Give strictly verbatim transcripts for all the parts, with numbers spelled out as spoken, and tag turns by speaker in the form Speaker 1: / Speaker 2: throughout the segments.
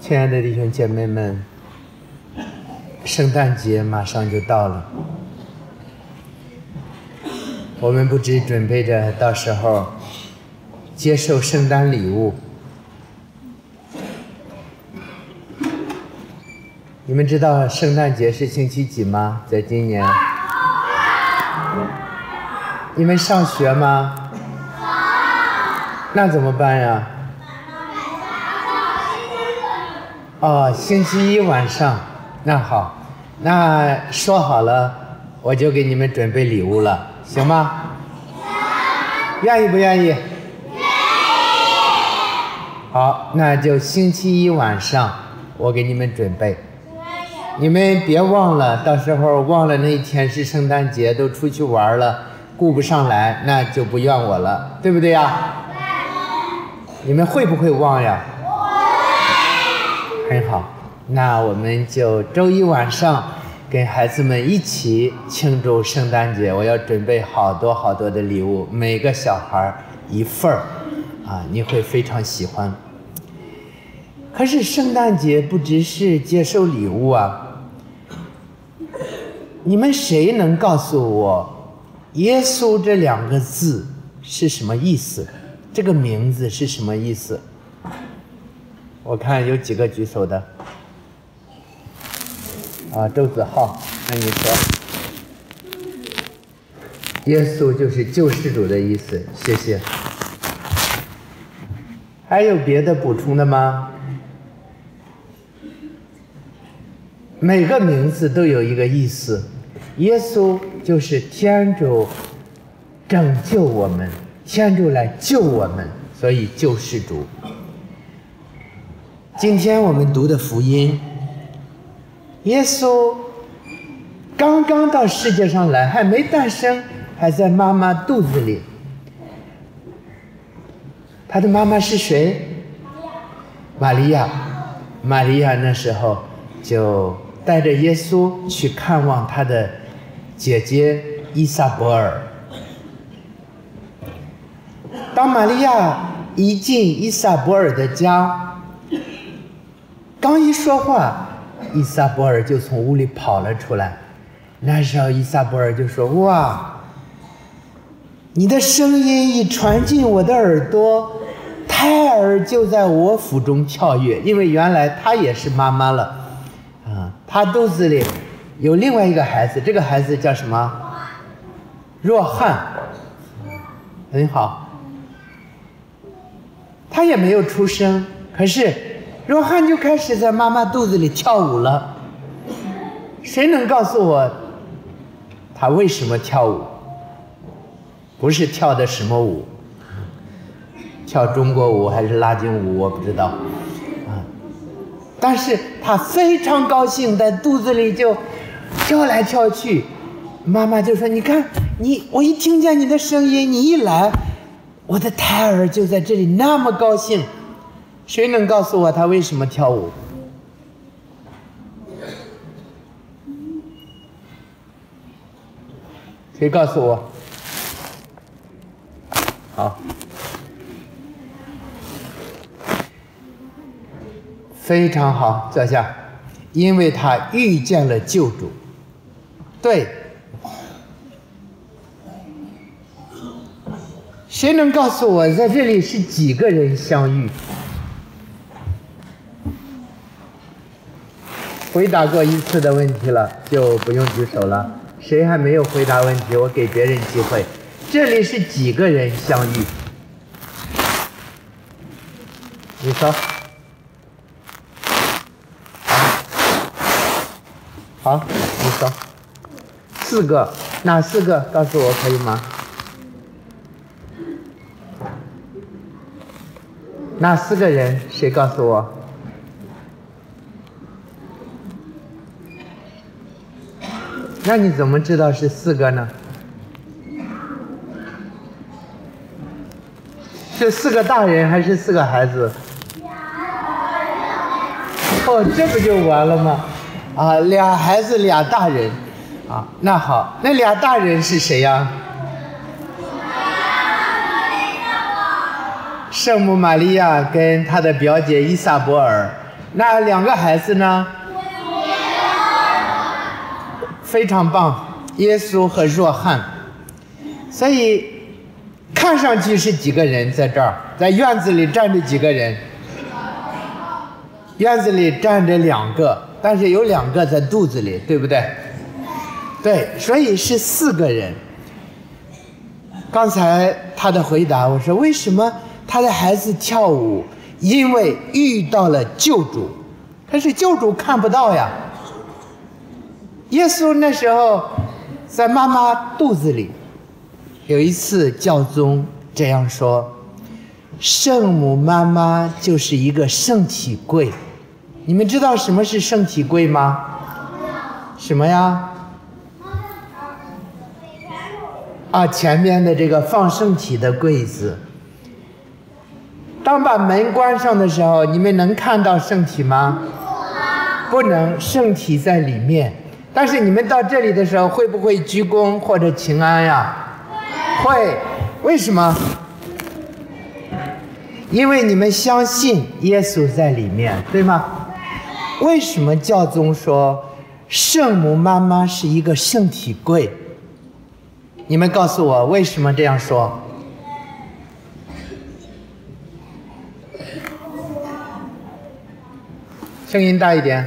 Speaker 1: 亲爱的弟兄姐妹们，圣诞节马上就到了，我们不只准备着到时候接受圣诞礼物。你们知道圣诞节是星期几吗？在今年？你们上学吗？那怎么办呀？哦，星期一晚上。那好，那说好了，我就给你们准备礼物了，行吗？愿意不愿意？愿意。好，那就星期一晚上我给你们准备。你们别忘了，到时候忘了那一天是圣诞节，都出去玩了，顾不上来，那就不怨我了，对不对呀？对。你们会不会忘呀？会。很好，那我们就周一晚上跟孩子们一起庆祝圣诞节。我要准备好多好多的礼物，每个小孩一份儿，啊，你会非常喜欢。可是圣诞节不只是接受礼物啊，你们谁能告诉我耶稣这两个字是什么意思？这个名字是什么意思？我看有几个举手的。啊，周子浩，那你说。耶稣就是救世主的意思，谢谢。还有别的补充的吗？每个名字都有一个意思，耶稣就是天主拯救我们，天主来救我们，所以救世主。今天我们读的福音，耶稣刚刚到世界上来，还没诞生，还在妈妈肚子里。他的妈妈是谁？玛利亚。玛利亚那时候就带着耶稣去看望他的姐姐伊撒伯尔。当玛利亚一进伊撒伯尔的家，刚一说话，伊撒伯尔就从屋里跑了出来。那时候伊撒伯尔就说：哇，你的声音一传进我的耳朵，胎儿就在我腹中跳跃。因为原来她也是妈妈了啊，她肚子里有另外一个孩子，这个孩子叫什么？若翰。很好，他也没有出生，可是若翰就开始在妈妈肚子里跳舞了。谁能告诉我他为什么跳舞？不是跳的什么舞，跳中国舞还是拉丁舞我不知道啊，但是他非常高兴，在肚子里就跳来跳去。妈妈就说：你看你，我一听见你的声音，你一来，我的胎儿就在这里，那么高兴。谁能告诉我他为什么跳舞？谁告诉我？好，非常好，坐下。因为他遇见了救主。对。谁能告诉我在这里是几个人相遇？回答过一次的问题了就不用举手了。谁还没有回答问题，我给别人机会。这里是几个人相遇？你说。好，好，你说。四个，哪四个？告诉我可以吗？哪四个人？谁告诉我？那你怎么知道是四个呢？是四个大人还是四个孩子？哦，这不就完了吗？啊，俩孩子俩大人，啊，那好，那俩大人是谁呀？圣母玛利亚跟她的表姐伊撒伯尔， 那两个孩子呢？非常棒，耶稣和若翰。所以看上去是几个人在这儿，在院子里站着几个人？院子里站着两个，但是有两个在肚子里，对不对？对，所以是四个人。刚才他的回答，我说为什么他的孩子跳舞？因为遇到了救主，可是救主看不到呀。耶稣那时候在妈妈肚子里，有一次教宗这样说：圣母妈妈就是一个圣体柜。你们知道什么是圣体柜吗？什么呀？啊，前面的这个放圣体的柜子。当把门关上的时候，你们能看到圣体吗？不能，圣体在里面。但是你们到这里的时候，会不会鞠躬或者请安呀？会。为什么？因为你们相信耶稣在里面，对吗？为什么教宗说圣母妈妈是一个圣体柜？你们告诉我为什么这样说？声音大一点。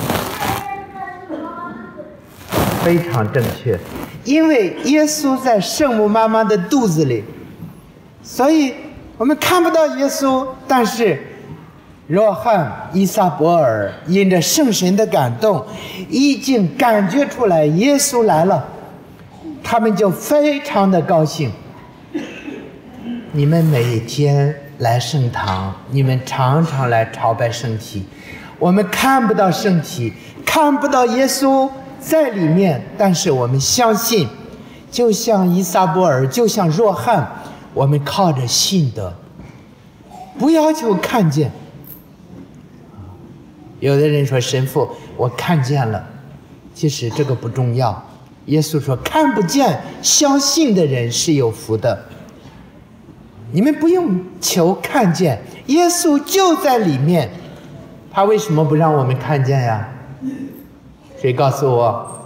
Speaker 1: 非常正确，因为耶稣在圣母妈妈的肚子里，所以我们看不到耶稣，但是若翰、伊撒伯尔因着圣神的感动，已经感觉出来耶稣来了，他们就非常的高兴。你们每天来圣堂，你们常常来朝拜圣体，我们看不到圣体，看不到耶稣在里面，但是我们相信，就像伊撒伯尔，就像若翰，我们靠着信德，不要求看见。有的人说神父，我看见了，其实这个不重要。耶稣说看不见相信的人是有福的。你们不用求看见，耶稣就在里面，他为什么不让我们看见呀？谁告诉我？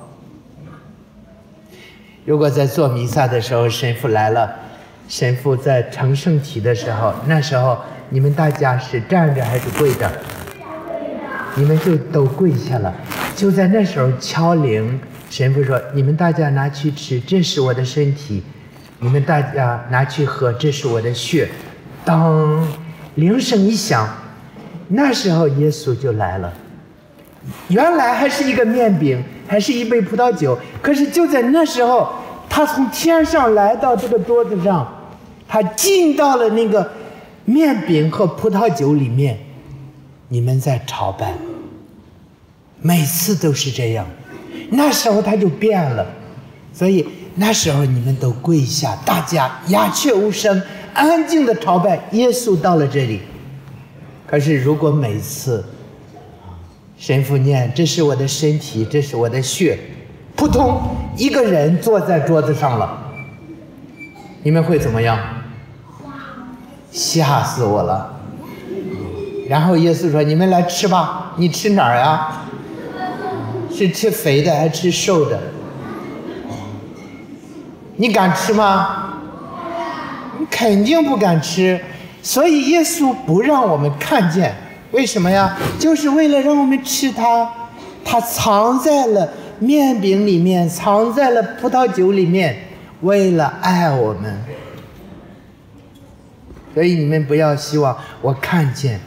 Speaker 1: 如果在做弥撒的时候神父来了，神父在盛圣体的时候，那时候你们大家是站着还是跪着？你们就都跪下了，就在那时候敲铃，神父说你们大家拿去吃，这是我的身体，你们大家拿去喝，这是我的血。当铃声一响，那时候耶稣就来了。原来还是一个面饼，还是一杯葡萄酒，可是就在那时候，他从天上来到这个桌子上，他进到了那个面饼和葡萄酒里面。你们在朝拜，每次都是这样。那时候他就变了，所以那时候你们都跪下，大家鸦雀无声，安静的朝拜。耶稣到了这里，可是如果每次神父念这是我的身体，这是我的血，扑通一个人坐在桌子上了，你们会怎么样？吓死我了。然后耶稣说你们来吃吧，你吃哪儿呀？是吃肥的还是吃瘦的？你敢吃吗？你肯定不敢吃。所以耶稣不让我们看见，为什么呀？就是为了让我们吃它，它藏在了面饼里面，藏在了葡萄酒里面，为了爱我们。所以你们不要希望我看见。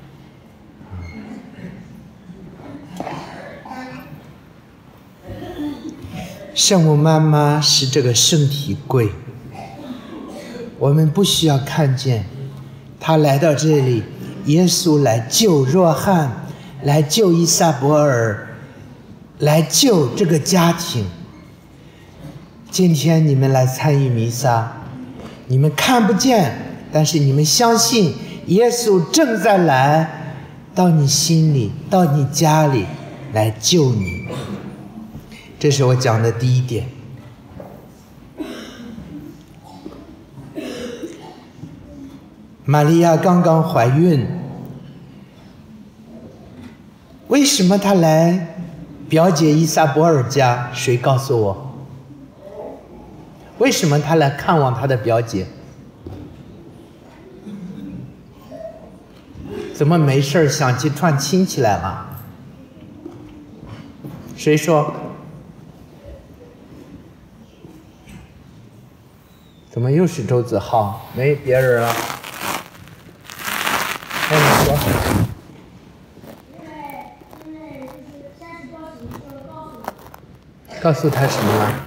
Speaker 1: 圣母妈妈是这个圣体柜，我们不需要看见，她来到这里，耶稣来救若翰，来救伊撒伯尔，来救这个家庭。今天你们来参与弥撒，你们看不见，但是你们相信耶稣正在来到你心里，到你家里来救你。这是我讲的第一点。玛利亚刚刚怀孕， 为什么他来表姐伊萨伯尔家？谁告诉我？为什么他来看望他的表姐？怎么没事想去串亲戚来了？谁说？怎么又是周子浩？没别人了？那你说。告诉他什么了？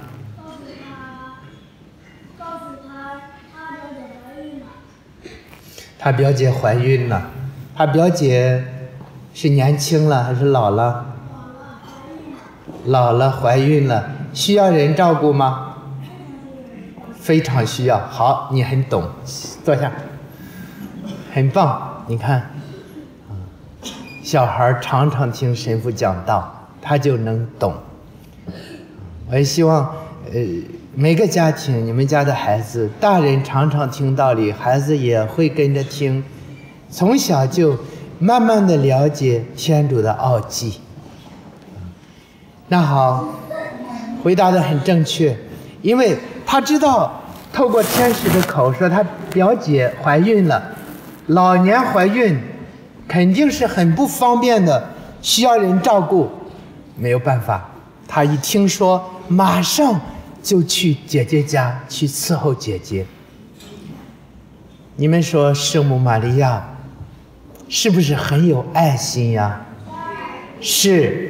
Speaker 2: 告诉他，他表姐怀孕了。
Speaker 1: 他表姐怀孕了。他表姐是年轻了还是老了？老了，怀孕了，需要人照顾吗？非常需要。好，你很懂，坐下。很棒，你看，小孩常常听神父讲道，他就能懂。我也希望，呃，每个家庭，你们家的孩子，大人常常听道理，孩子也会跟着听，从小就慢慢的了解天主的奥迹。那好，回答的很正确，因为他知道透过天使的口说他表姐怀孕了，老年怀孕肯定是很不方便的，需要人照顾，没有办法。他一听说，马上就去姐姐家去伺候姐姐。你们说圣母玛利亚是不是很有爱心呀？是。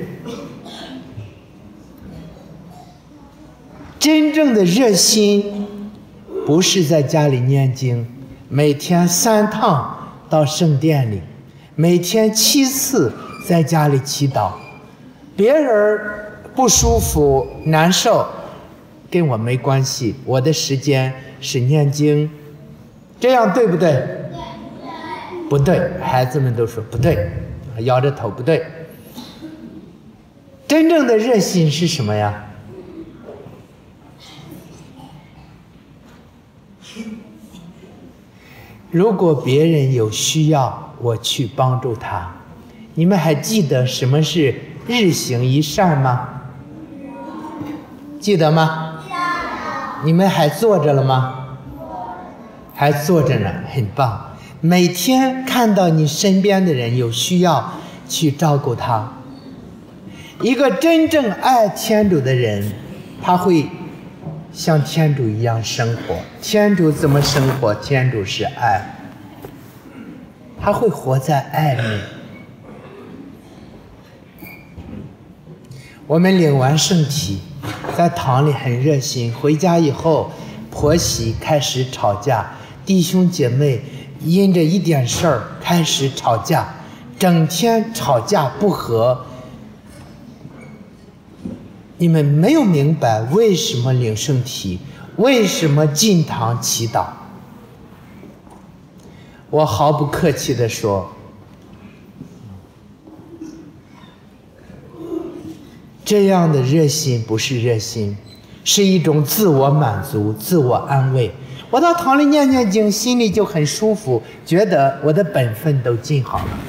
Speaker 1: 真正的热心不是在家里念经，每天三趟到圣殿里，每天七次在家里祈祷。别人不舒服难受跟我没关系，我的时间是念经，这样对不对？不对，孩子们都说不对，摇着头不对。真正的热心是什么呀？如果别人有需要，我去帮助他。你们还记得什么是日行一善吗？记得吗？你们还做着了吗？还做着呢，很棒。每天看到你身边的人有需要，去照顾他。一个真正爱天主的人，他会像天主一样生活。天主怎么生活？天主是爱，他会活在爱里。我们领完圣体，在堂里很热心，回家以后婆媳开始吵架，弟兄姐妹因着一点事儿开始吵架，整天吵架不和。你们没有明白为什么领圣体，为什么进堂祈祷。我毫不客气地说，这样的热心不是热心，是一种自我满足、自我安慰。我到堂里念念经，心里就很舒服，觉得我的本分都尽好了。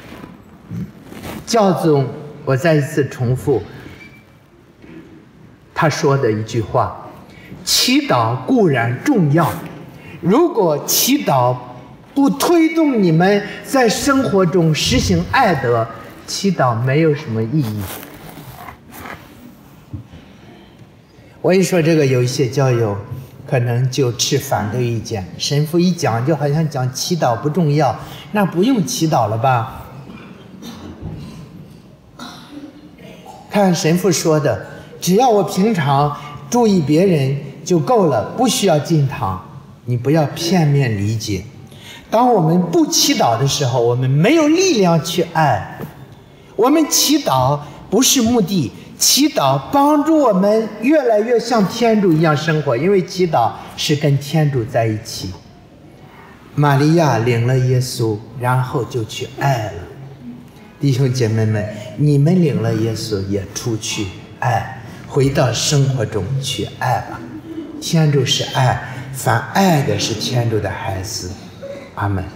Speaker 1: 教宗，我再一次重复他说的一句话：祈祷固然重要，如果祈祷不推动你们在生活中实行爱德，祈祷没有什么意义。我一说这个，有一些教友可能就持反对意见。神父一讲，就好像讲祈祷不重要，那不用祈祷了吧？看神父说的，只要我平常注意别人就够了，不需要进堂。你不要片面理解。当我们不祈祷的时候，我们没有力量去爱。我们祈祷不是目的，祈祷帮助我们越来越像天主一样生活，因为祈祷是跟天主在一起。玛利亚领了耶稣，然后就去爱了。弟兄姐妹们，你们领了耶稣，也出去爱，回到生活中去爱吧。天主是爱，凡爱的是天主的孩子。阿们。